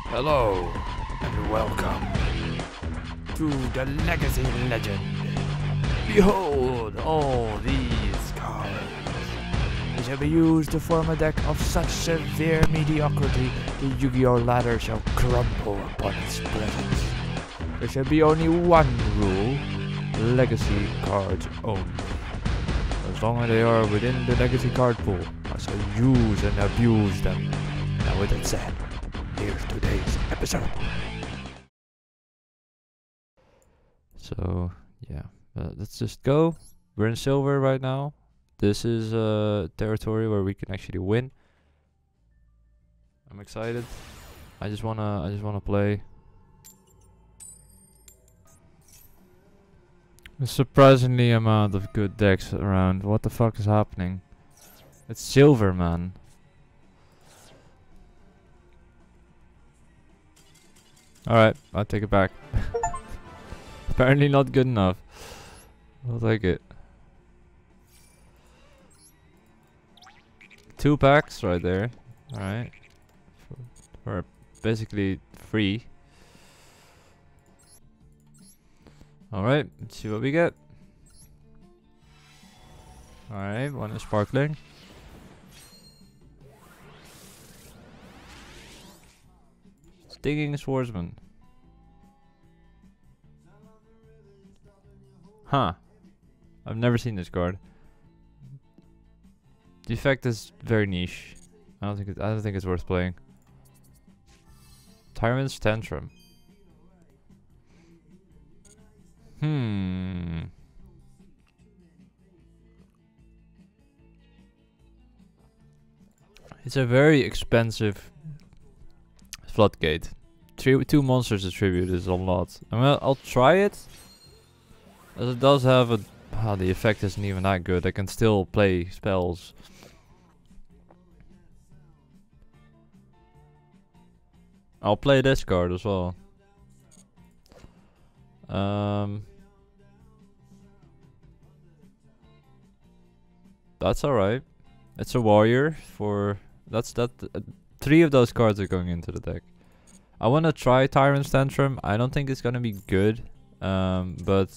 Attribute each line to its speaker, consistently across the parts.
Speaker 1: Hello and welcome to the Legacy Legend. Behold all these cards. They shall be used to form a deck of such severe mediocrity the Yu-Gi-Oh! Ladder shall crumble upon its presence. There shall be only one rule: legacy cards only. As long as they are within the legacy card pool, I shall use and abuse them. Now with that said, here's today's episode. So yeah, let's just go. We're in silver right now. This is territory where we can actually win. I'm excited. I just wanna play. A surprisingly amount of good decks around. What the fuck is happening? It's silver, man. Alright, I'll take it back. Apparently not good enough. I'll take it. 2 packs right there. Alright. For basically free. Alright, let's see what we get. Alright, one is sparkling. Stinging Swordsman. Huh. I've never seen this card. The effect is very niche. I don't think it's worth playing. Tyrant's Tantrum. It's a very expensive floodgate. Two monsters attribute is a lot. I mean, I'll try it. As it does have a... the effect isn't even that good. I can still play spells. I'll play this card as well. That's alright. It's a warrior for... three of those cards are going into the deck. I want to try Tyrant's Tantrum. I don't think it's gonna be good. But...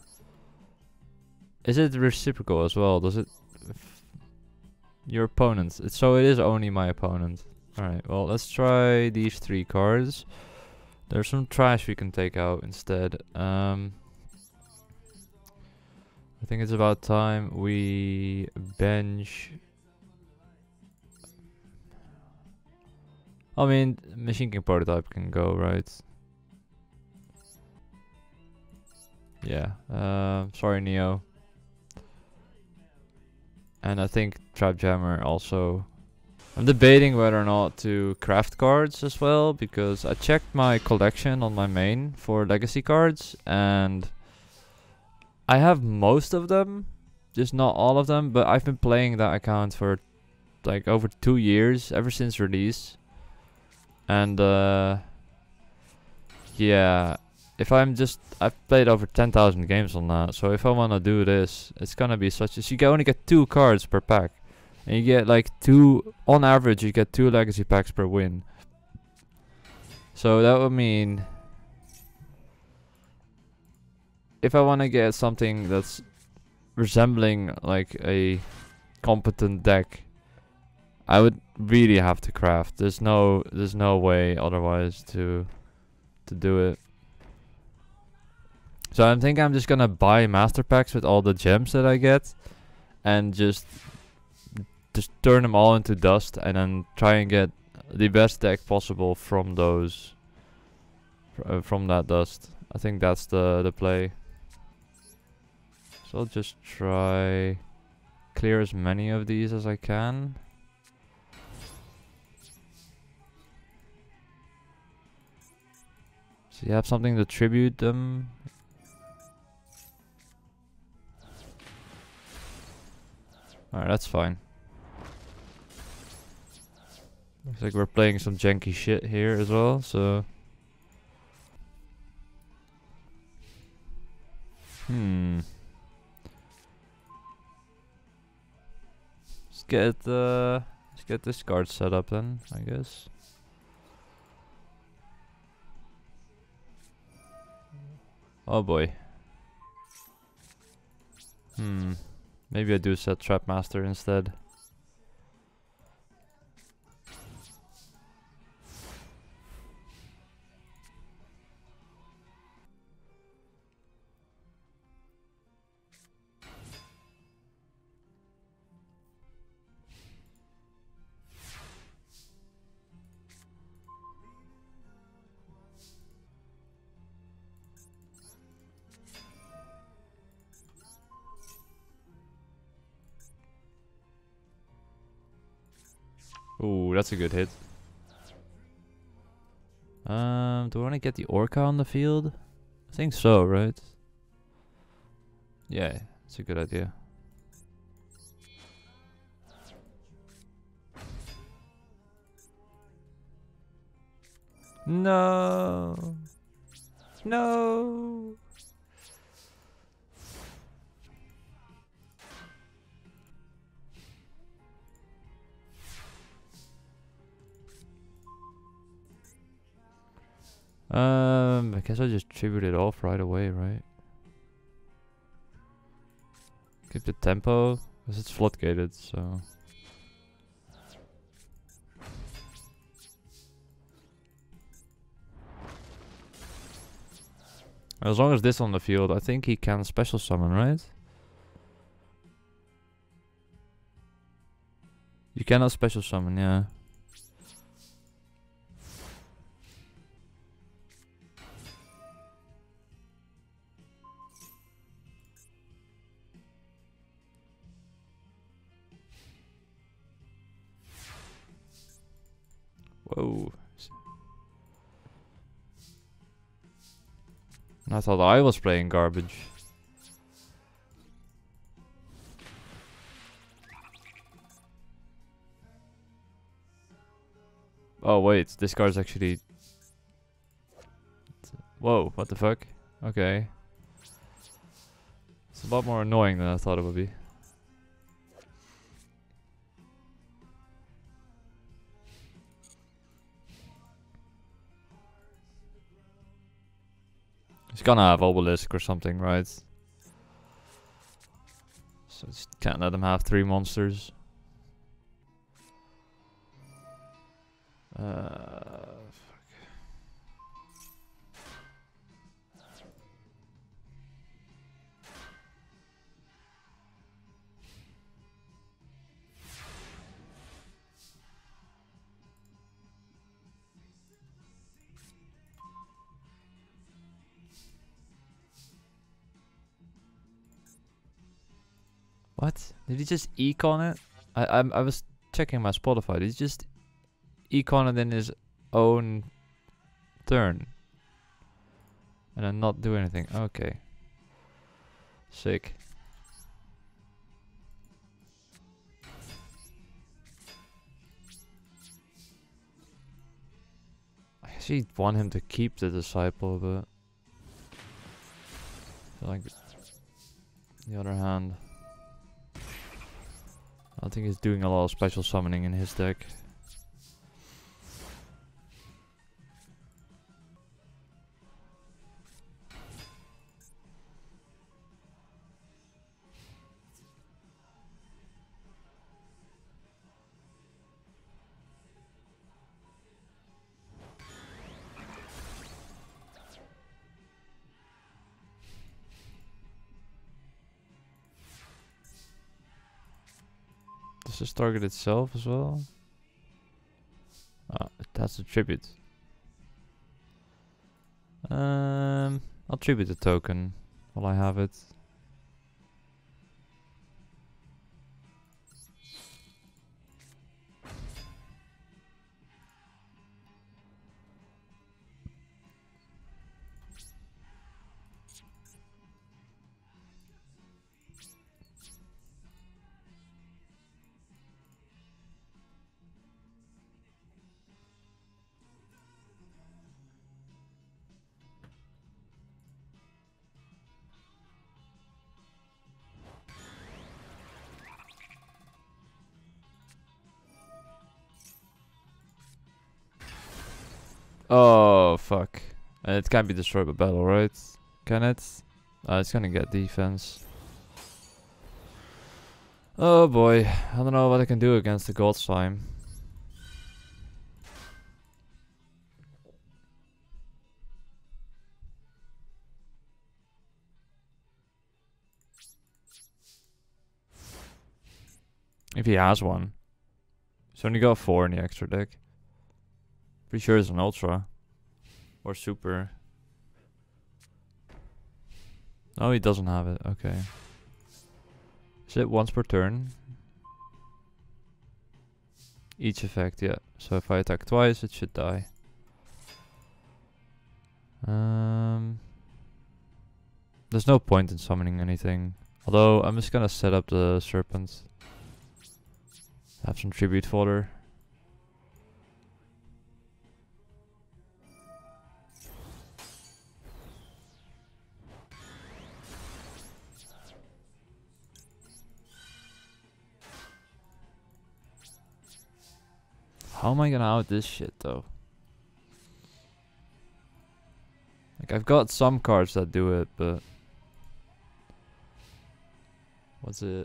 Speaker 1: is it reciprocal as well? Does it... your opponent. So it is only my opponent. Alright, well let's try these 3 cards. There's some trash we can take out instead. I think it's about time we bench... I mean, Machine King Prototype can go, right? Yeah, sorry Neo. And I think Trap Jammer also. I'm debating whether or not to craft cards as well, because I checked my collection on my main for legacy cards, and I have most of them, just not all of them, but I've been playing that account for like over 2 years, ever since release. And yeah, I've played over 10,000 games on that, so if I want to do this, it's gonna be such as you can only get 2 cards per pack, and you get like 2 on average. You get 2 legacy packs per win. So that would mean if I want to get something that's resembling like a competent deck, I would really have to craft. There's no way otherwise to do it. So I think I'm just gonna buy master packs with all the gems that I get, and just turn them all into dust, and then try and get the best deck possible from those, from that dust. I think that's the play. So I'll just try clear as many of these as I can. So you have something to tribute them. Alright, that's fine. Looks like we're playing some janky shit here as well, so... Let's get this card set up then, I guess. Oh boy. Maybe I do set Trap Master instead. Ooh, that's a good hit. Do I want to get the Orca on the field? I think so, right? Yeah, it's a good idea. No. No. I guess I just tribute it off right away, right? Keep the tempo, because it's floodgated, so... As long as this on the field, I think he can special summon, right? You cannot special summon, yeah. Whoa. I thought I was playing garbage. Oh wait, this card's actually... Whoa, what the fuck? Okay. It's a lot more annoying than I thought it would be. He's gonna have Obelisk or something, right? So just can't let him have 3 monsters. Fuck. What? Did he just econ it? I was checking my Spotify. Did he just econ it in his own turn? And then not do anything. Okay. Sick. I actually want him to keep the Disciple, but I feel like the other hand, I think he's doing a lot of special summoning in his deck. Does this target itself as well? It has a tribute. I'll tribute the token while I have it. Oh, fuck. It can't be destroyed by battle, right?
Speaker 2: Can it? It's gonna get defense. Oh boy, I don't know what I can do against the gold slime. If he has one. He's only got 4 in the extra deck. Pretty sure it's an ultra. Or super. Oh, he doesn't have it. Okay. Is it once per turn? Each effect, yeah. So if I attack twice, it should die. There's no point in summoning anything. Although, I'm just gonna set up the serpent. Have some tribute fodder. How am I gonna out this shit though? Like, I've got some cards that do it, but what's it?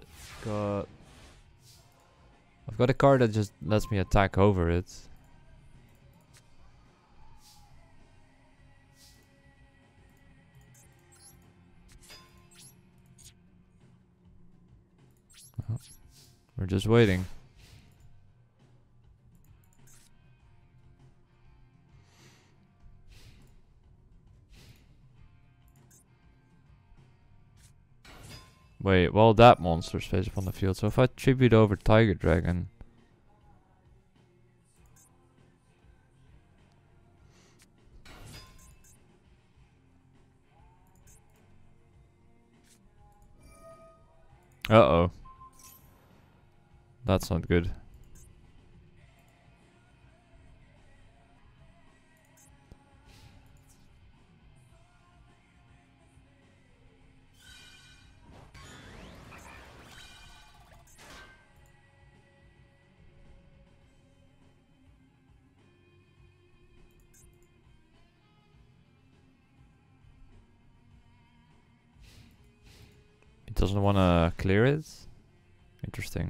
Speaker 2: I've got a card that just lets me attack over it. Oh, we're just waiting. Wait, well, that monster's face up on the field. So if I tribute over Tiger Dragon, uh-oh. That's not good. He doesn't want to clear it? Interesting.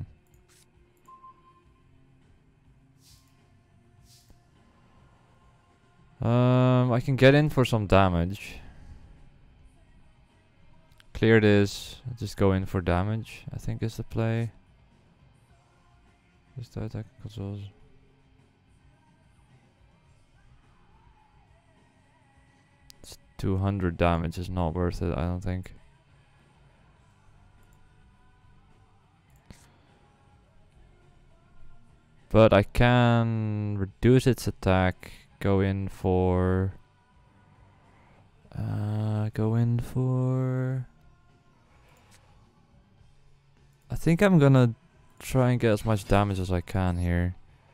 Speaker 2: I can get in for some damage. Clear this, just go in for damage, I think is the play. Just the attack controls. It's 200 damage is not worth it, I don't think. But I can reduce its attack, go in for I think I'm gonna try and get as much damage as I can here.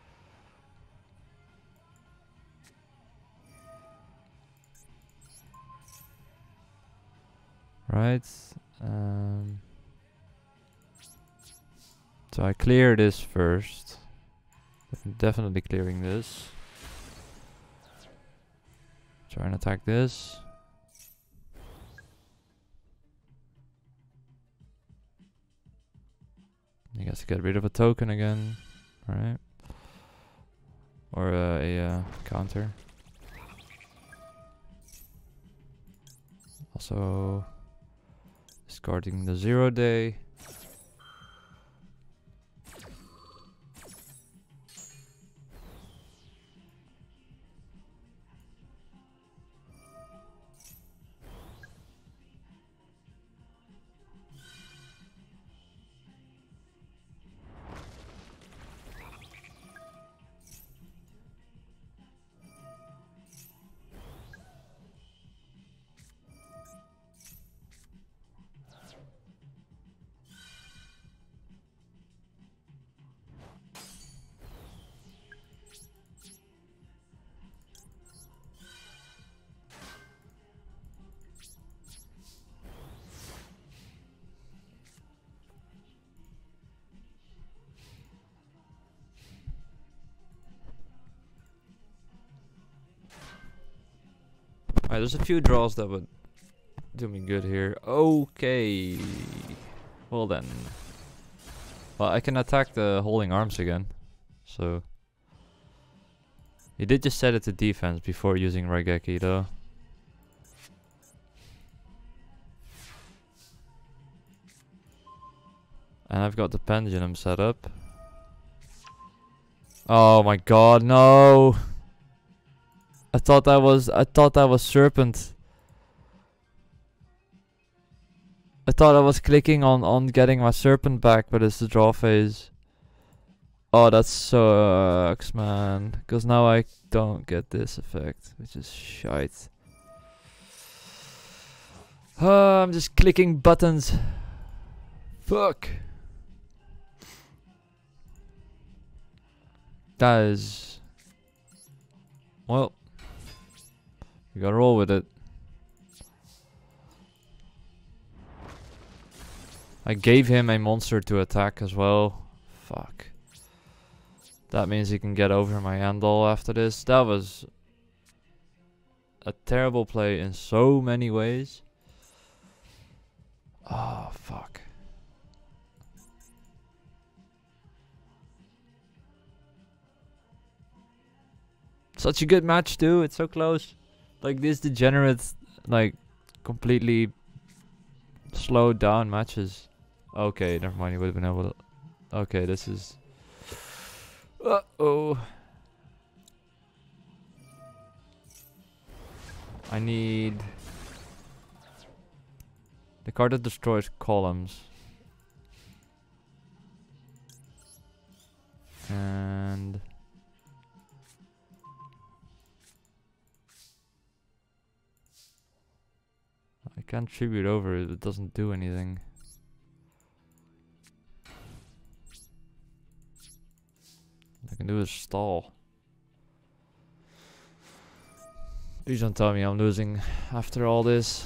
Speaker 2: Right. So I clear this first. Definitely clearing this. Try and attack this. I guess get rid of a token again. Alright. Or a counter. Also discarding the 0 day. Alright, there's a few draws that would do me good here. Okay. Well then. Well, I can attack the holding arms again. So. He did just set it to defense before using Raigeki though. And I've got the pendulum set up. Oh my god, no! I thought that was serpent. I thought I was clicking on getting my serpent back, but it's the draw phase. Oh, that sucks, man. Because now I don't get this effect, which is shite. I'm just clicking buttons. Fuck. That is... Well, you gotta roll with it. I gave him a monster to attack as well. Fuck. That means he can get over my Andal after this. That was a terrible play in so many ways. Oh, fuck. Such a good match too, it's so close. Like this degenerate, like completely slowed down matches. Okay, never mind, he would have been able to... Okay, this is... Uh-oh. I need... the card that destroys columns. And... I can't tribute over it, it doesn't do anything. All I can do is stall. Please don't tell me I'm losing after all this.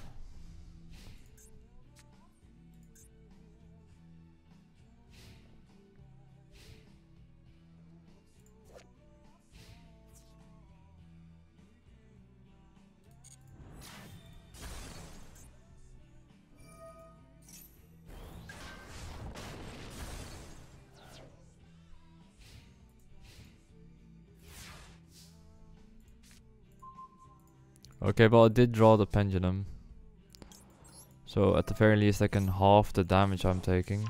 Speaker 2: Okay, but I did draw the pendulum. So at the very least I can halve the damage I'm taking.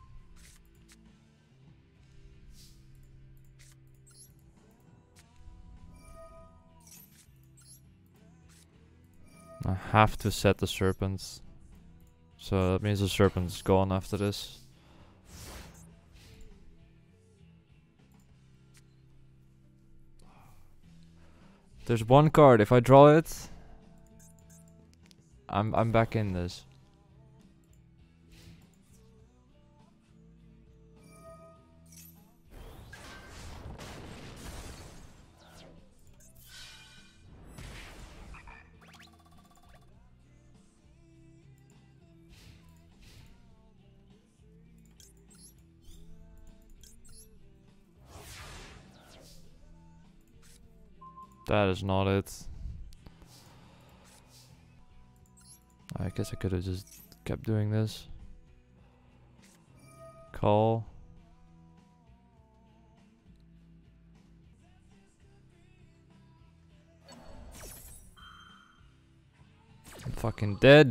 Speaker 2: I have to set the serpents. So that means the serpent's gone after this. There's one card, if I draw it, I'm back in this. That is not it. I guess I could have just kept doing this. Call. I'm fucking dead.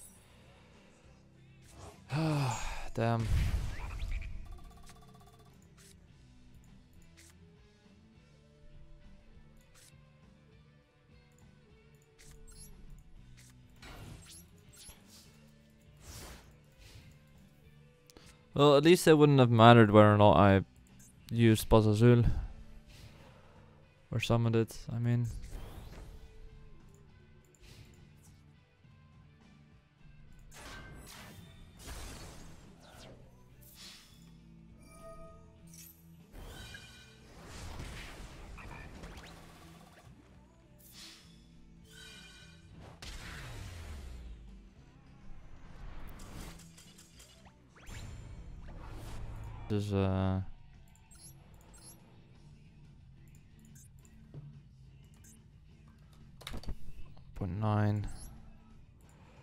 Speaker 2: Damn. Well, at least it wouldn't have mattered whether or not I used Paz Azul. Or summoned it, I mean. This is 0.9.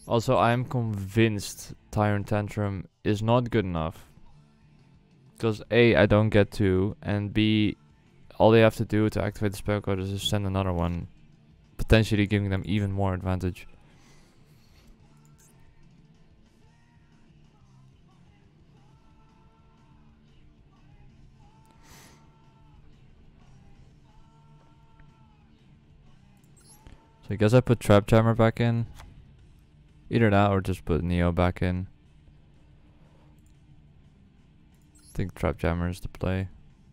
Speaker 2: Also, I'm convinced Tyrant Tantrum is not good enough. Because A, I don't get 2, and B, all they have to do to activate the spell card is just send another one, potentially giving them even more advantage. So I guess I put Trap Jammer back in. Either that or just put Neo back in. I think Trap Jammer is the play.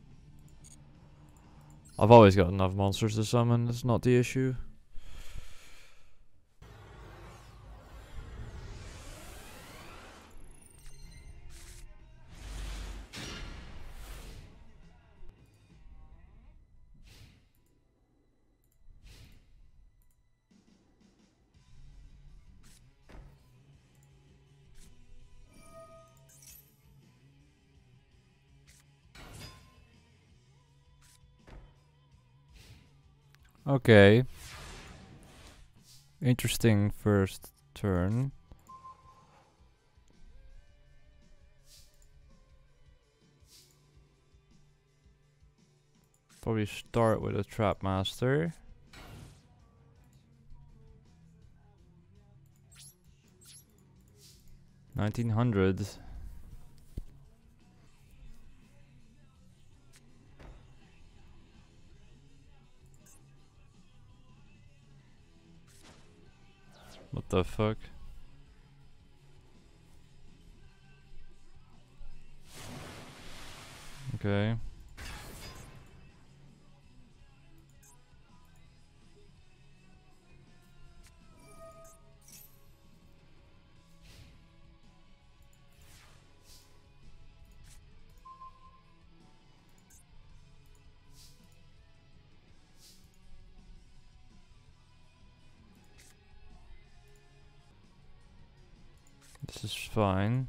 Speaker 2: I've always got enough monsters to summon, that's not the issue. Okay. Interesting first turn. Probably start with a Trap Master. $1900. What the fuck? Okay. This is fine.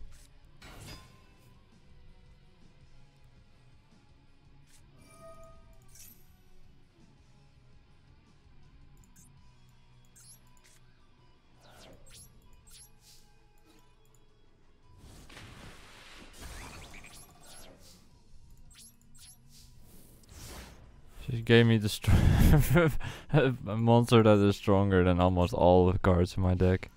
Speaker 2: She gave me the a monster that is stronger than almost all the cards in my deck.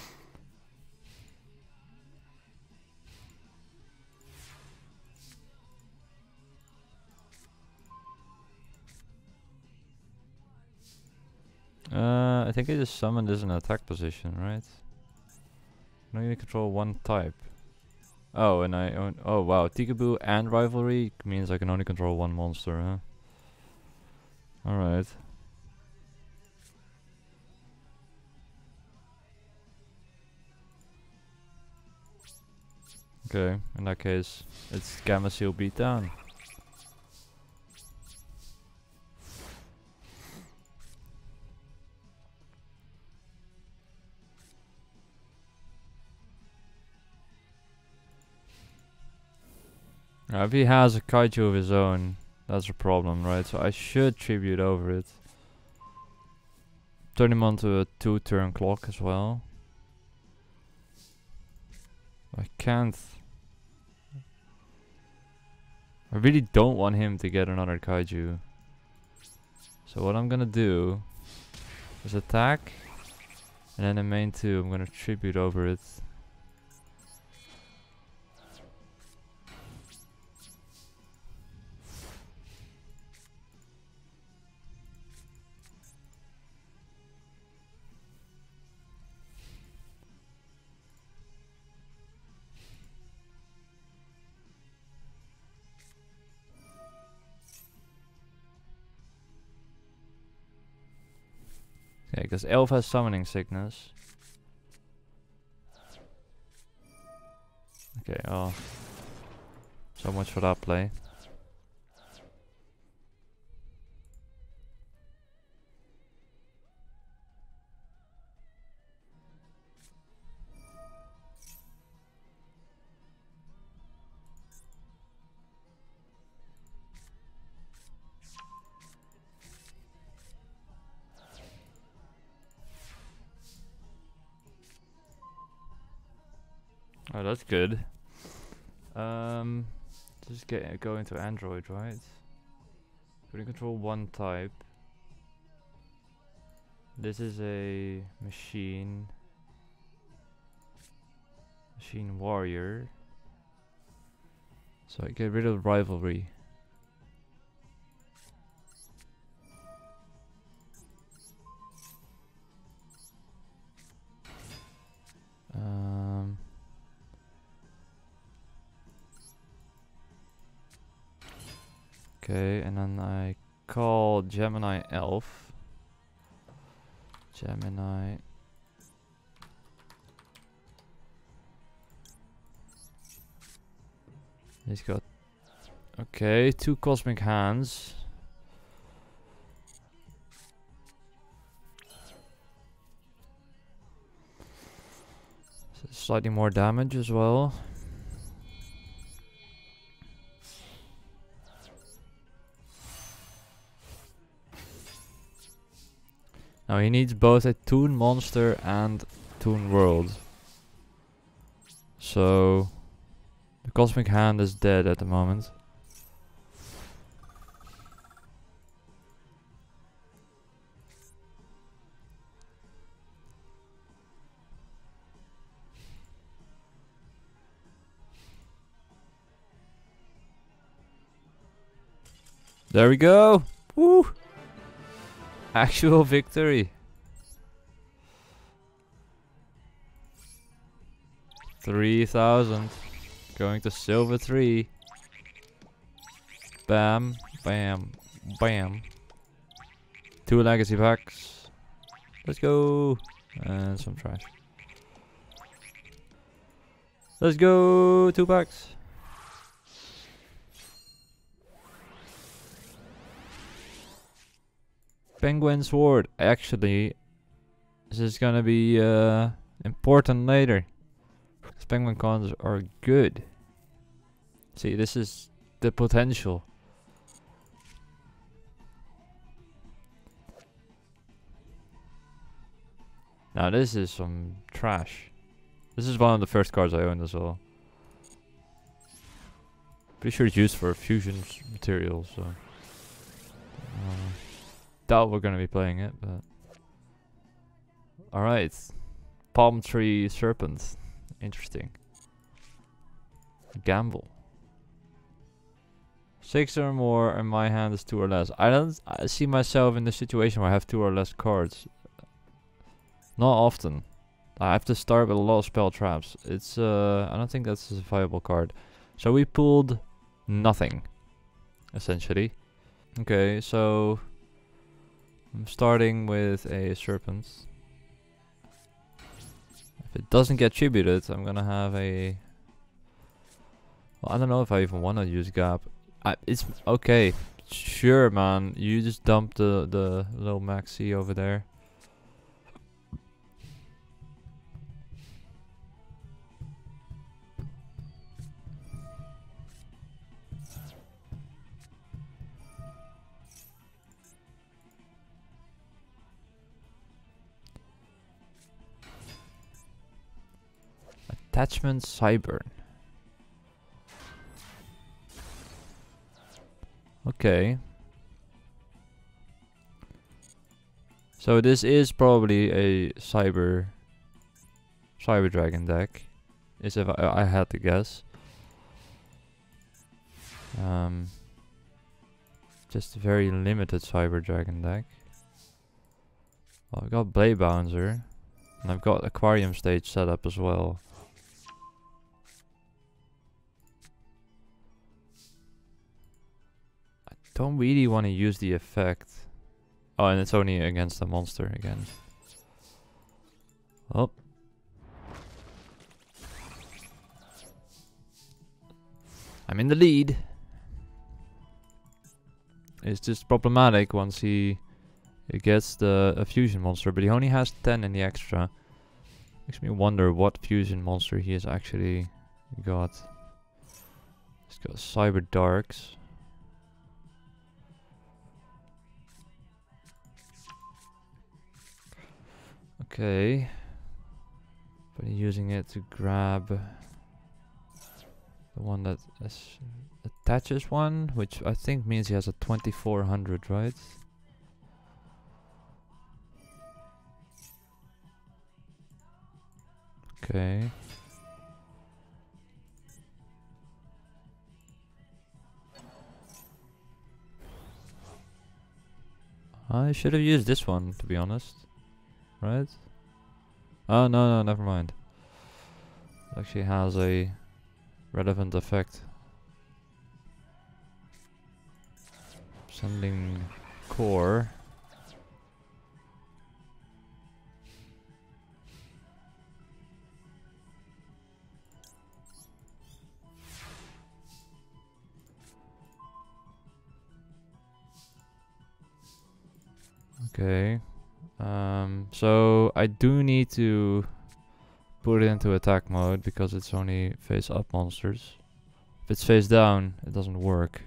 Speaker 2: I think I just summoned this in attack position, right? I only control one type. Oh, and I own. Oh wow, Tikaboo and Rivalry means I can only control one monster, huh? Alright. Okay, in that case, it's Gamma Seal beatdown. Now, if he has a kaiju of his own, that's a problem, right? So I should tribute over it. Turn him onto a 2-turn clock as well. I can't. I really don't want him to get another kaiju. So what I'm gonna do is attack, and then in main 2 I'm gonna tribute over it. Okay, because Elf has summoning sickness. Okay, oh. So much for that play. Oh, that's good. Just go into Android, right? We can control one type. This is a machine warrior. So I get rid of rivalry. Okay, and then I call Gemini Elf. Gemini. He's got, okay, 2 cosmic hands. So slightly more damage as well. Now he needs both a Toon Monster and Toon World. So the Cosmic Hand is dead at the moment. There we go! Woo! Actual victory. 3,000. Going to silver 3. Bam, bam, bam. 2 legacy packs. Let's go. And some trash. Let's go. 2 packs. Penguin Sword. Actually, this is gonna be important later. Because penguin cons are good. See, this is the potential. Now this is some trash. This is one of the first cards I owned as well. Pretty sure it's used for fusion materials, so doubt we're gonna be playing it, but alright. Palm Tree Serpent. Interesting. Gamble. 6 or more and my hand is 2 or less. I see myself in the situation where I have 2 or less cards. Not often. I have to start with a lot of spell traps. It's I don't think that's a viable card. So we pulled nothing, essentially. Okay, so I'm starting with a serpent. If it doesn't get tributed, I'm gonna have a... Well, I don't know if I even want to use Gap. It's okay. Sure, man. You just dump the little maxi over there. Attachment Cyburn. Okay. So this is probably a Cyber Dragon deck. Is if I had to guess. Just a very limited Cyber Dragon deck. Well, I've got Blade Bouncer. And I've got Aquarium Stage set up as well. Don't really want to use the effect. Oh, and it's only against a monster again. Oh. I'm in the lead. It's just problematic once he gets a fusion monster, but he only has 10 in the extra. Makes me wonder what fusion monster he has actually got. He's got Cyber Darks. Okay, but using it to grab the one that attaches one, which I think means he has a 2400, right? Okay. I should have used this one, to be honest. Right? Oh, no, never mind. It actually has a relevant effect. Sending core. Okay. So I do need to put it into attack mode because it's only face up monsters. If it's face down, it doesn't work.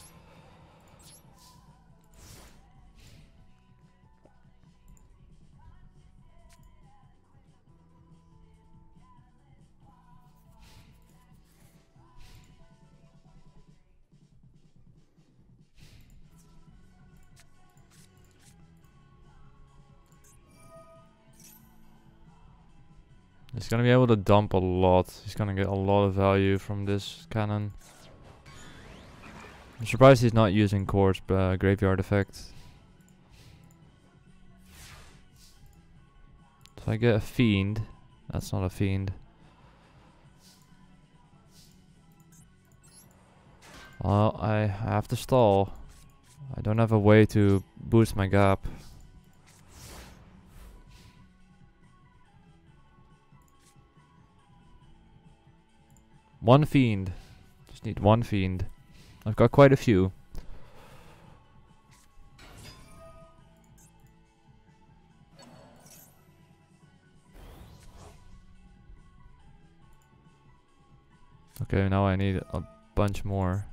Speaker 2: He's gonna be able to dump a lot. He's gonna get a lot of value from this cannon. I'm surprised he's not using Core's graveyard effect. So I get a fiend. That's not a fiend. Well, I have to stall. I don't have a way to boost my gap. One fiend. Just need one fiend. I've got quite a few. Okay, now I need a bunch more.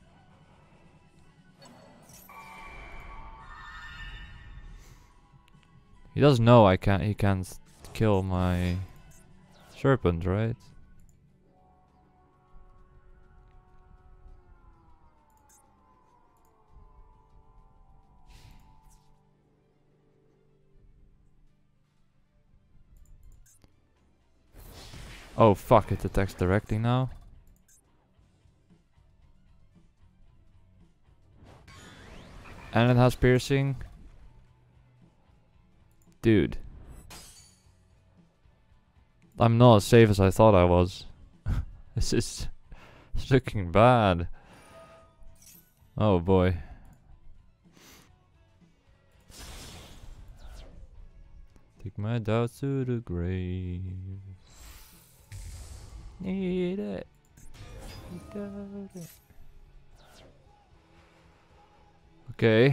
Speaker 2: He does know he can't kill my serpent, right? Oh fuck, it attacks directly now. And it has piercing. Dude. I'm not as safe as I thought I was. This is looking bad. Oh boy. Take my doubts to the grave. Need it. Without it. Okay.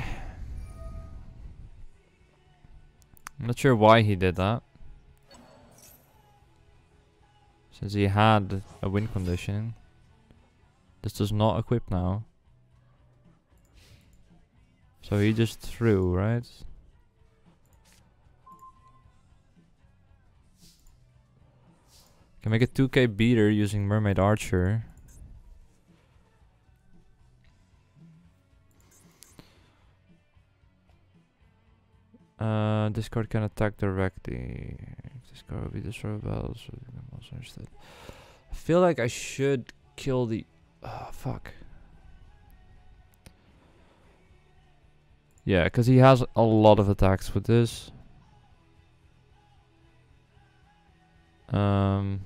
Speaker 2: I'm not sure why he did that. Since he had a win condition. This does not equip now. So he just threw, right? Can make a 2k beater using Mermaid Archer. This card can attack directly. This card will be destroyed by also instead. I feel like I should kill the. Oh, fuck. Yeah, because he has a lot of attacks with this. Go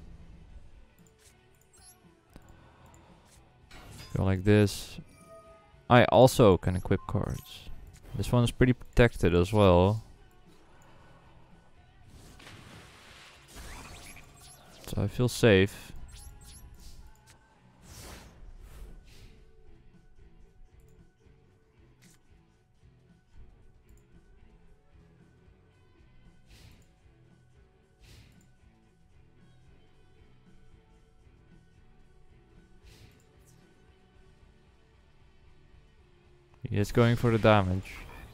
Speaker 2: like this. I also can equip cards. This one is pretty protected as well. So I feel safe. He is going for the damage.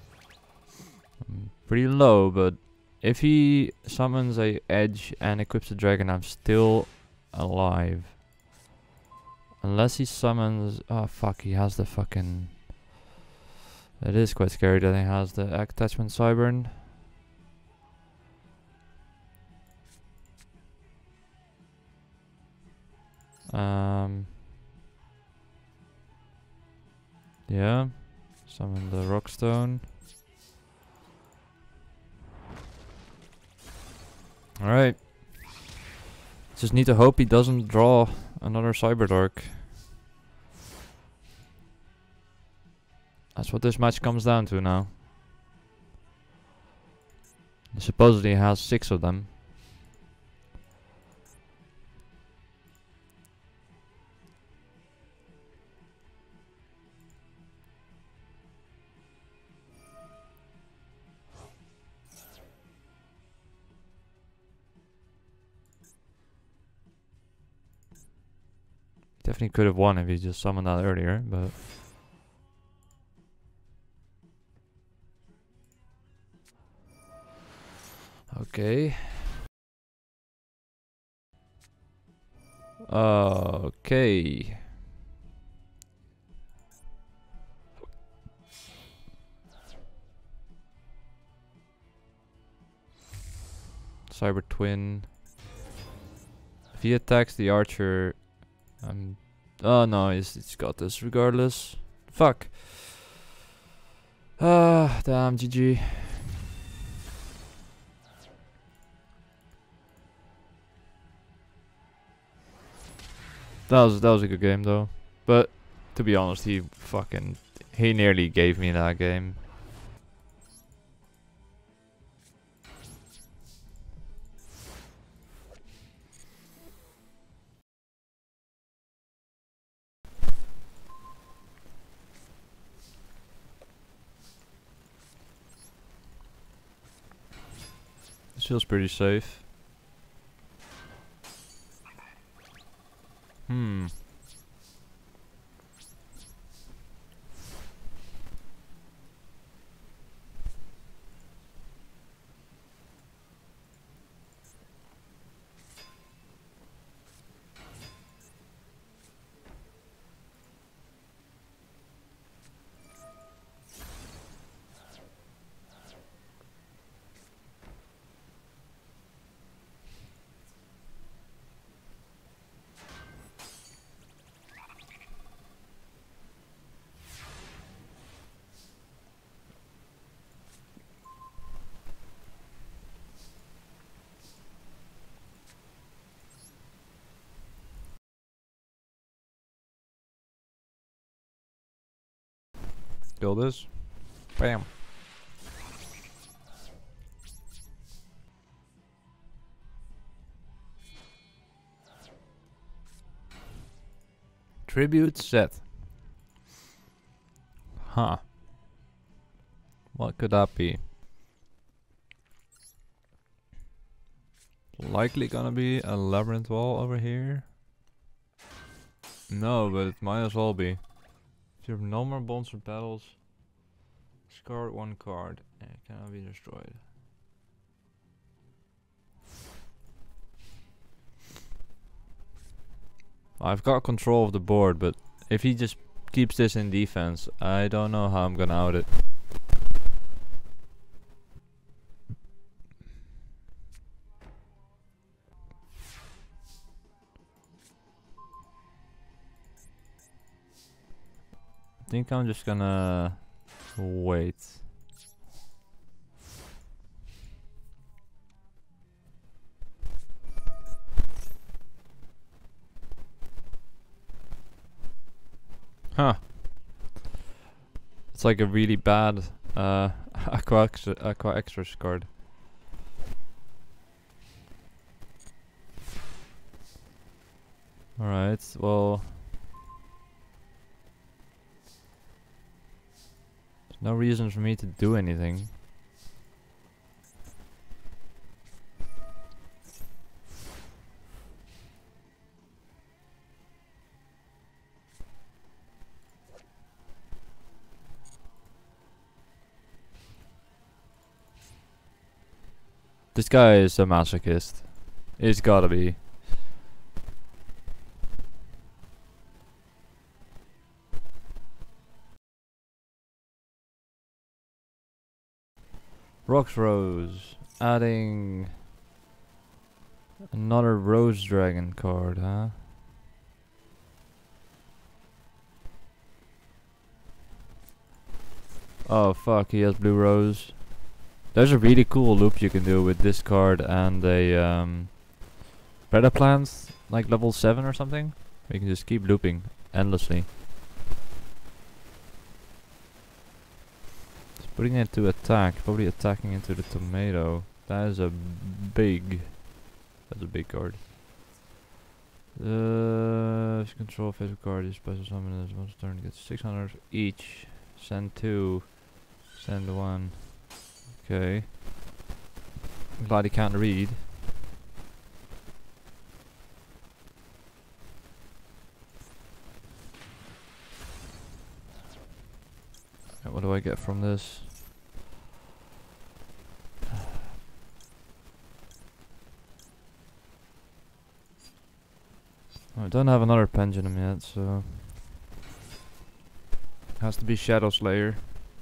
Speaker 2: Pretty low, but if he summons a edge and equips a dragon, I'm still alive. Unless he summons... Oh fuck, he has the fucking... It is quite scary that he has the attachment Cyburn. Yeah. Summon the Rockstone. Alright. Just need to hope he doesn't draw another Cyberdark. That's what this match comes down to now. He supposedly has 6 of them. Definitely could have won if he just summoned that earlier, but... Okay. Okay. Cyber Twin. If he attacks the archer... oh no, it's got this regardless. Fuck. Ah, damn, GG. That was a good game though. But to be honest, he nearly gave me that game. This feels pretty safe. Kill this. Bam. Tribute set. Huh. What could that be? Likely gonna be a labyrinth wall over here. No, but it might as well be. If you have no more bonds or battles, discard 1 card and it cannot be destroyed. I've got control of the board, but if he just keeps this in defense, I don't know how I'm gonna out it. I think I'm just gonna wait. Huh. It's like a really bad aqua extras card. Alright, well... There's no reason for me to do anything. This guy is a masochist. He's gotta be. Rocks Rose. Adding another Rose Dragon card, huh? Oh fuck, he has Blue Rose. There's a really cool loop you can do with this card and a Predator Plant, like level 7 or something. You can just keep looping endlessly. Just putting it to attack, probably attacking into the tomato. That is a big... That's a big card. If you control a physical card, you special summon this once a turn, gets 600 each. Send 2. Send 1. Okay. I'm glad he can't read. What do I get from this? I don't have another pendulum yet, so has to be Shadow Slayer.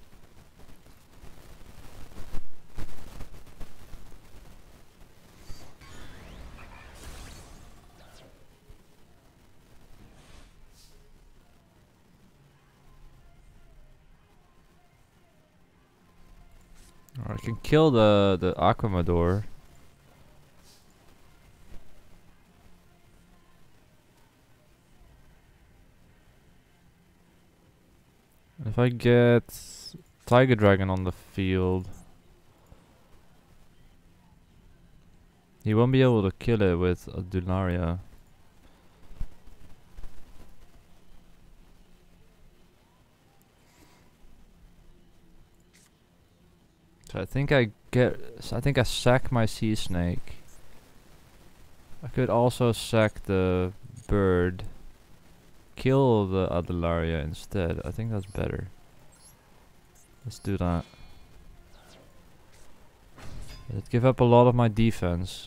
Speaker 2: Or I can kill the Aquamador. If I get Tiger Dragon on the field, he won't be able to kill it with a Dunaria. So I think I sack my Sea Snake. I could also sack the bird. Kill the Adelaria instead. I think that's better. Let's do that. It'd give up a lot of my defense.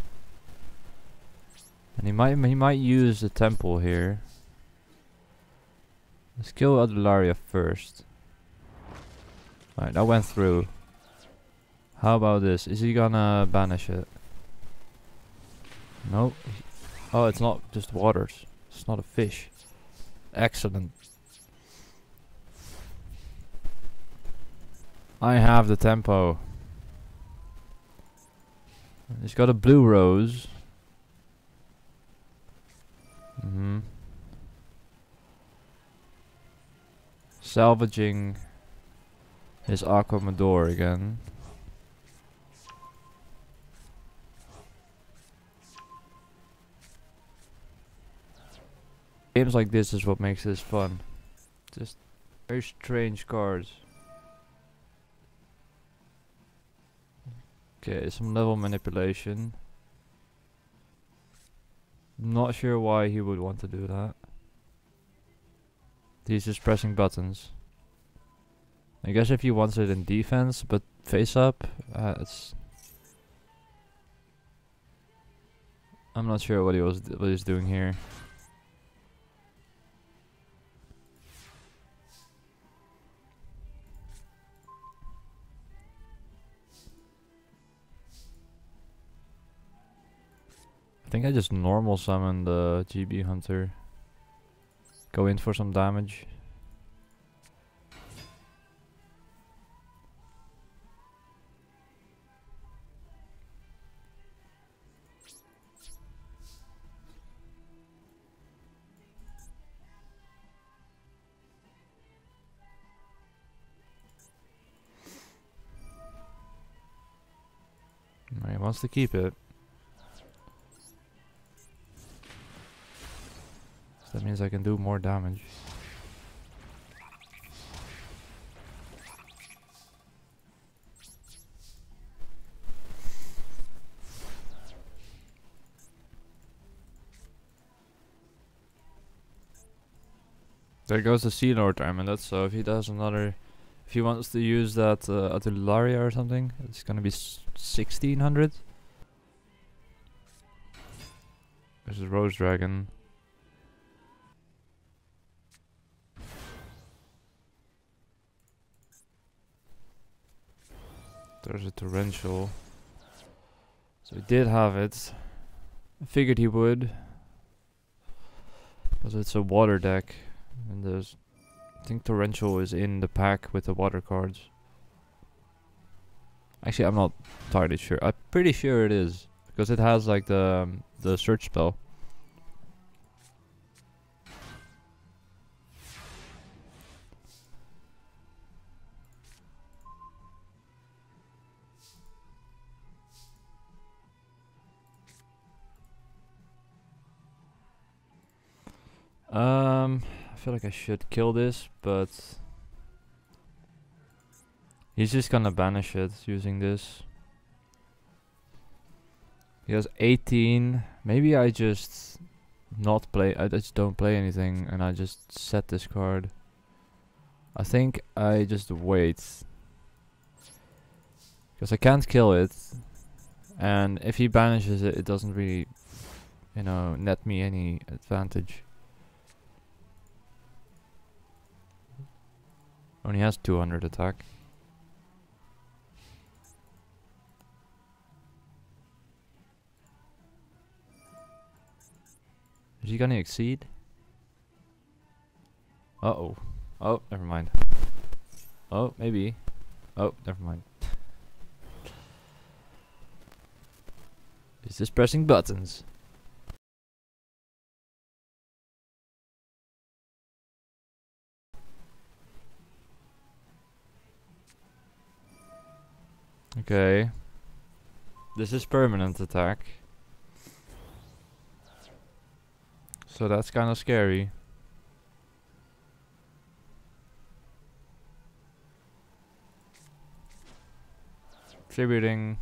Speaker 2: And he might use the temple here. Let's kill Adelaria first. Alright, that went through. How about this? Is he gonna banish it? Nope. Oh, it's not just waters. It's not a fish. Excellent. I have the tempo. He's got a Blue Rose. Salvaging his Aquamador again. Games like this is what makes this fun. Just very strange cards. Okay, some level manipulation. Not sure why he would want to do that. He's just pressing buttons. I guess if he wants it in defense, but face up, it's... I'm not sure what he's doing here. I think I just normal summon the GB Hunter. Go in for some damage. He wants to keep it. So that means I can do more damage. There goes the Sea Lord Diamond. So if he does another, if he wants to use that Atularia or something, it's gonna be 1600. There's a Rose Dragon. There's a torrential. So he did have it. I figured he would. Because it's a water deck. And there's... I think torrential is in the pack with the water cards. Actually, I'm not entirely sure. I'm pretty sure it is. Because it has like the search spell. I feel like I should kill this, but he's just gonna banish it using this. He has 18. Maybe I just not play. I just don't play anything, and I just set this card. I think I just wait, because I can't kill it, and if he banishes it, it doesn't really, you know, net me any advantage. Only has 200 attack. Is he gonna exceed? Uh-oh. Oh, never mind. Oh, maybe. Oh, never mind. He's just pressing buttons. Okay. This is permanent attack. So that's kind of scary. Tributing.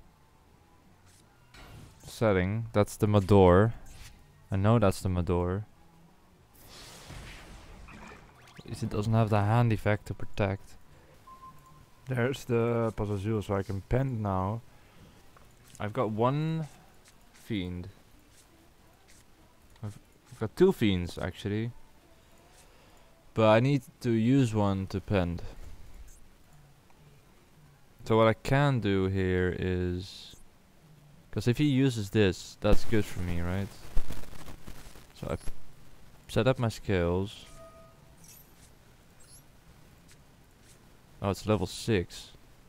Speaker 2: Setting. That's the Mador. I know that's the Mador. At least it doesn't have the hand effect to protect. There's the Pazazul, so I can pen now. I've got one fiend. I've got two fiends actually. But I need to use one to pend. So what I can do here is... Because if he uses this, that's good for me, right? So I set up my skills. Oh, it's level 6.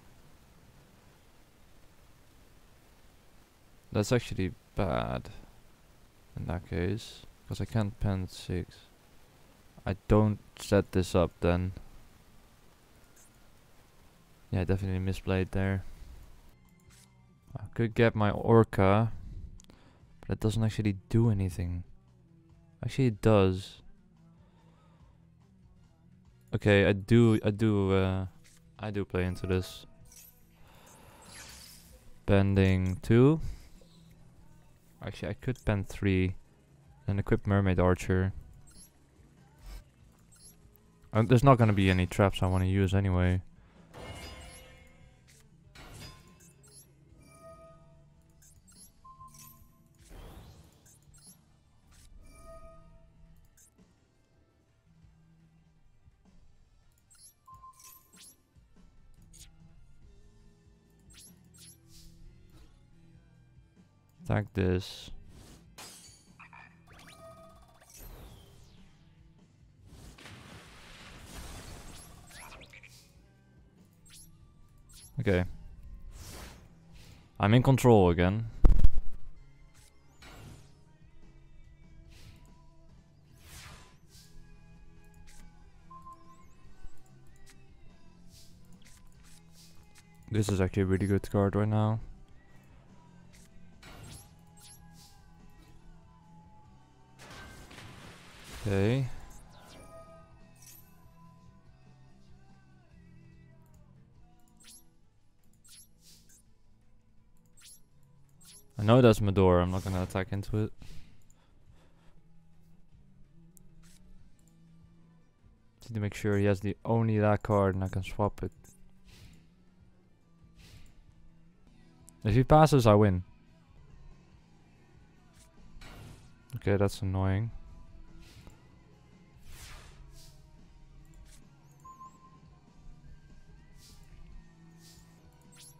Speaker 2: That's actually bad in that case, because I can't pen at 6. I don't set this up then. Yeah, definitely misplayed there. I could get my Orca, but it doesn't actually do anything. Actually it does. Okay, I do play into this. Bending 2. Actually, I could bend 3. And equip Mermaid Archer. There's not gonna be any traps I want to use anyway. Attack this. Okay. I'm in control again. This is actually a really good card right now. Okay. I know that's Medora, I'm not gonna attack into it. Just need to make sure he has the only that card and I can swap it. If he passes, I win. Okay, that's annoying.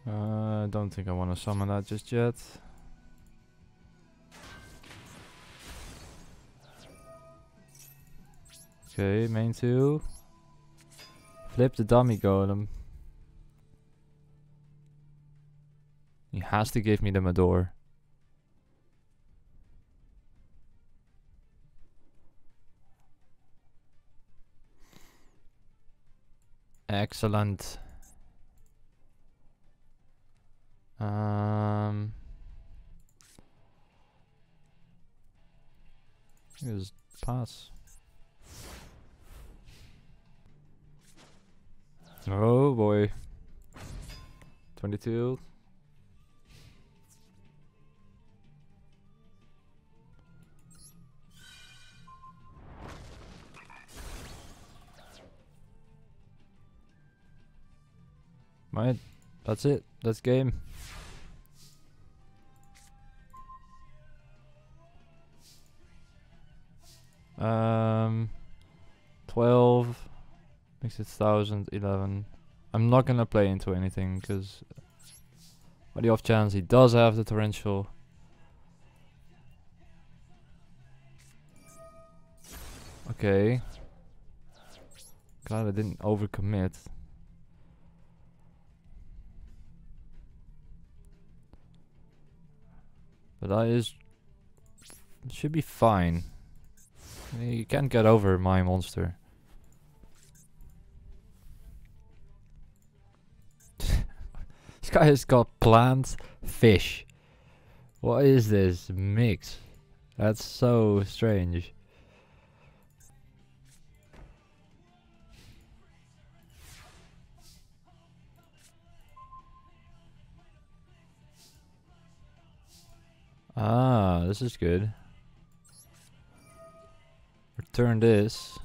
Speaker 2: I don't think I want to summon that just yet. Okay, main 2. Flip the dummy golem. He has to give me the Mador. Excellent. Just pass. Oh boy. 22. Right, that's it. That's game. Um, 12 makes it 1011. I'm not gonna play into anything because by the off chance he does have the torrential. Okay. Glad I didn't overcommit. But that is should be fine. You can't get over my monster. This guy has got plant, fish. What is this mix? That's so strange. Ah, this is good. Return this.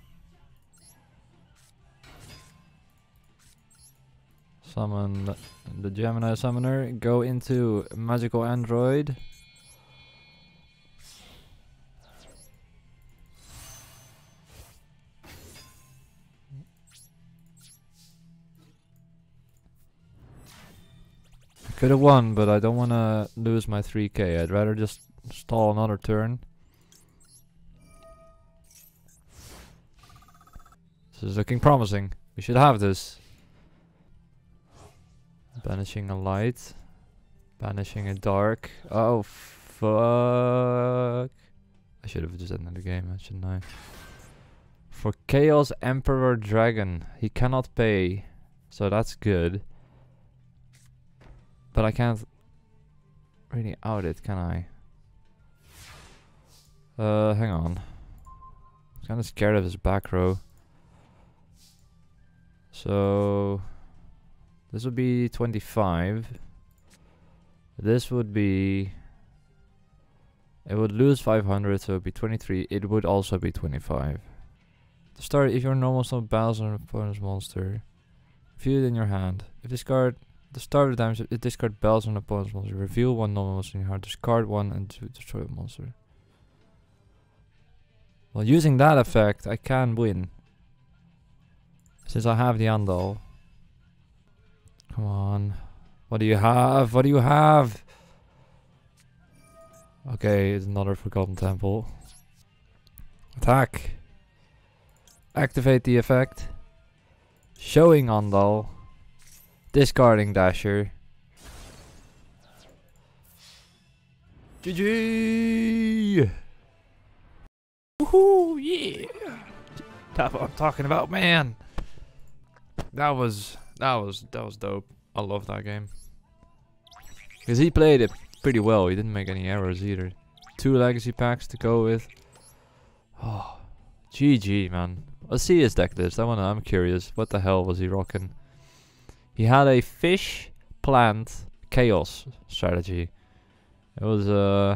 Speaker 2: Summon the Gemini Summoner. Go into Magical Android. Could have won, but I don't want to lose my 3k. I'd rather just stall another turn. This is looking promising. We should have this. Banishing a light. Banishing a dark. Oh, fuck. I should have just ended the game, shouldn't I? For Chaos Emperor Dragon. He cannot pay. So that's good. But I can't really out it, can I? Hang on. I'm kind of scared of his back row. So this would be 25. This would be... It would lose 500, so it would be 23. It would also be 25. To start, if your normal summon battles on an opponent's monster, view it in your hand. If discard... The start of the damage, it discard bells on an opponent's monster. Reveal one normal monster in your hand. Discard one and destroy a monster. Well, using that effect, I can win. Since I have the Andal. Come on. What do you have? What do you have? Okay, it's another Forgotten Temple. Attack. Activate the effect. Showing Andal. Discarding Dasher. GG! Woohoo! Yeah! That's what I'm talking about, man. That was dope. I love that game. Because he played it pretty well. He didn't make any errors either. 2 legacy packs to go with. Oh, GG, man. Let's see his deck list. I'm curious. What the hell was he rocking? He had a fish, plant, chaos strategy. It was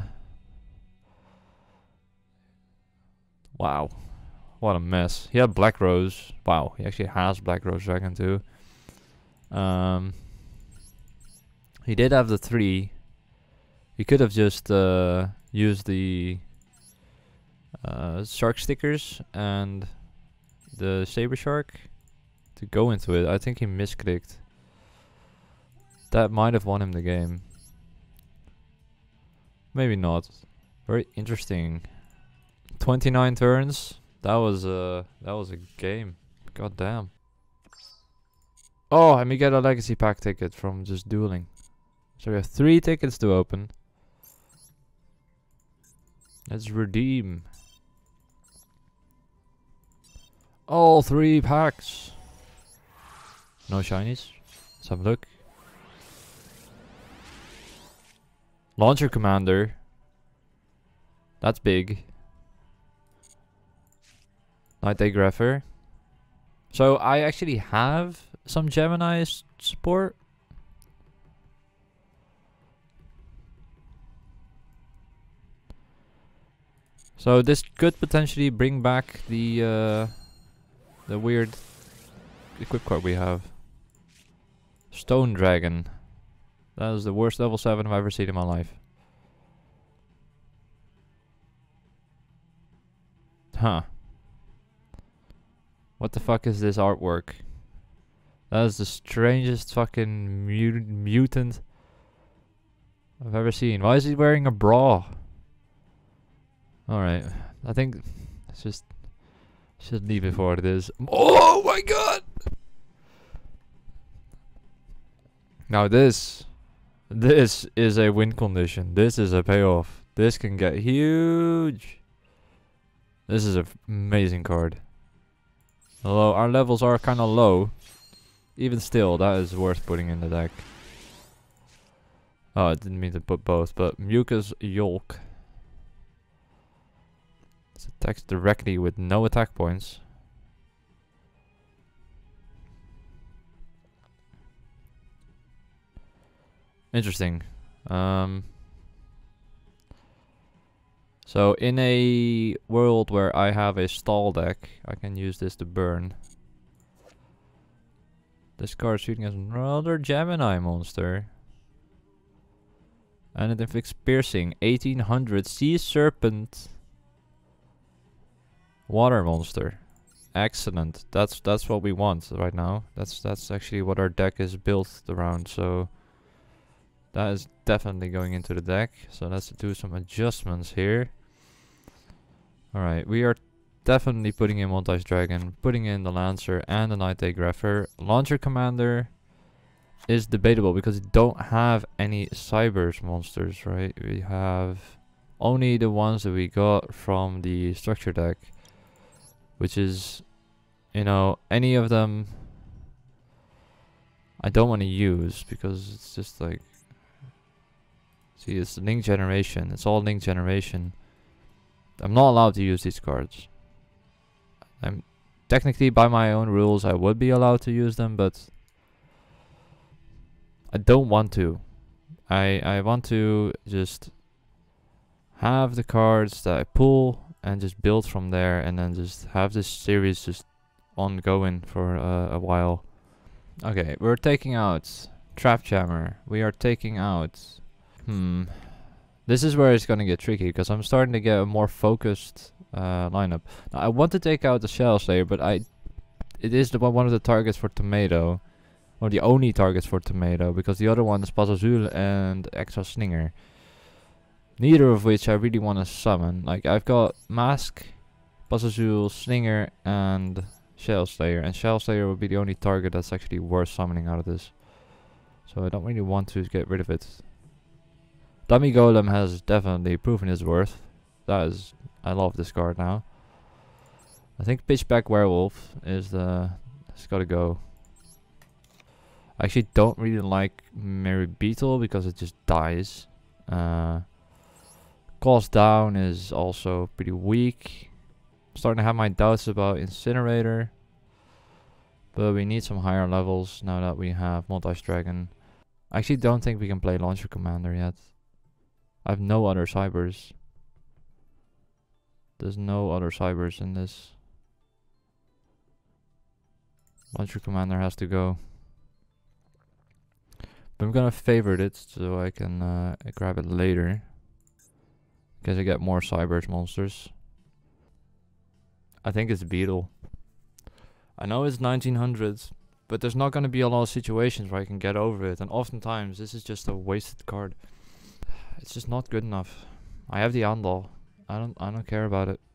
Speaker 2: wow. What a mess. He had Black Rose. Wow, he actually has Black Rose Dragon too. He did have the 3. He could have just used the shark stickers and the saber shark to go into it. I think he misclicked. That might have won him the game. Maybe not. Very interesting. 29 turns. That was a game. God damn. Oh, and we get a legacy pack ticket from just dueling. So we have 3 tickets to open. Let's redeem. All 3 packs. No shinies. Let's have a look. Launcher Commander. That's big. Night Day Grapher. So I actually have some Gemini support. So this could potentially bring back the weird equip card we have. Stone Dragon. That is the worst level 7 I've ever seen in my life. Huh. What the fuck is this artwork? That is the strangest fucking mutant I've ever seen. Why is he wearing a bra? Alright. I think let's just leave it for what it is. Oh my god! Now this is a win condition. This is a payoff. This can get huge. This is an amazing card. Although our levels are kind of low, even still, that is worth putting in the deck. Oh, I didn't mean to put both, but Mucus Yolk. It attacks directly with no attack points. Interesting. So in a world where I have a stall deck, I can use this to burn. This card shooting as another Gemini monster. And it inflicts piercing. 1800 Sea Serpent. Water monster. Excellent. That's what we want right now. That's actually what our deck is built around. So that is definitely going into the deck. So let's do some adjustments here. Alright, we are definitely putting in Montage Dragon, putting in the Lancer and the Night Day Grapher. Launcher Commander is debatable because we don't have any Cybers monsters, right? We have only the ones that we got from the structure deck, which is, you know, any of them I don't want to use because it's just like, see, it's Link Generation. It's all Link Generation. I'm not allowed to use these cards. I'm technically, by my own rules, I would be allowed to use them, but I don't want to. I want to just have the cards that I pull and just build from there, and then just have this series just ongoing for a while. Okay, we're taking out Trap Jammer. We are taking out... This is where it's gonna get tricky, because I'm starting to get a more focused lineup. Now, I want to take out the Shell Slayer, but it is one of the targets for Tomato. Or the only targets for Tomato, because the other one is Pazazul and Extra Slinger. Neither of which I really want to summon. Like, I've got Mask, Pazazul, Slinger, and Shell Slayer. And Shell Slayer would be the only target that's actually worth summoning out of this. So I don't really want to get rid of it. Dummy Golem has definitely proven his worth. I love this card now. I think Pitchback Werewolf is it's gotta go. I actually don't really like Mary Beetle because it just dies. Cost Down is also pretty weak. I'm starting to have my doubts about Incinerator. But we need some higher levels now that we have Montage Dragon. I actually don't think we can play Launcher Commander yet. I have no other Cybers. There's no other Cybers in this. Launcher Commander has to go. But I'm gonna favorite it so I can grab it later. Because I get more Cybers monsters. I think it's Beetle. I know it's 1900s, But there's not gonna be a lot of situations where I can get over it, and oftentimes this is just a wasted card. It's just not good enough. I have the Andal. I don't care about it.